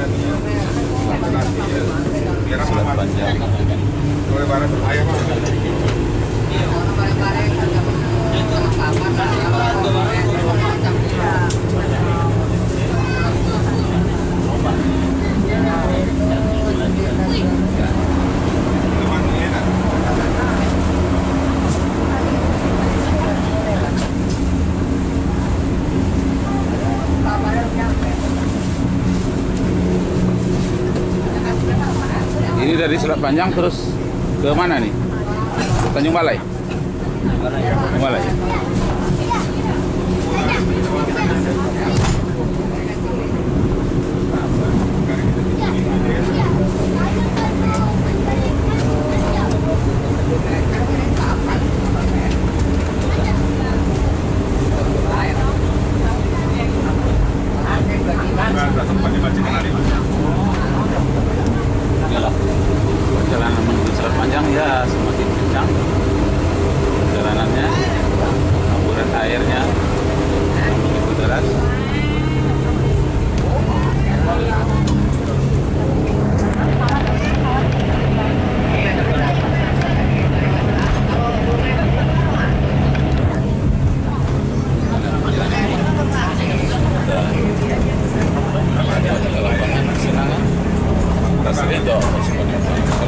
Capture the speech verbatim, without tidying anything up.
Selat Panjang. Ini dari Selat Panjang terus ke mana nih? Tanjung Balai? Tanjung Balai ya? Perjalanan menuju Selat Panjang ya semakin kencang perjalanannya, hamburan airnya begitu deras. Ada lapangan kesenangan, rasa itu semuanya.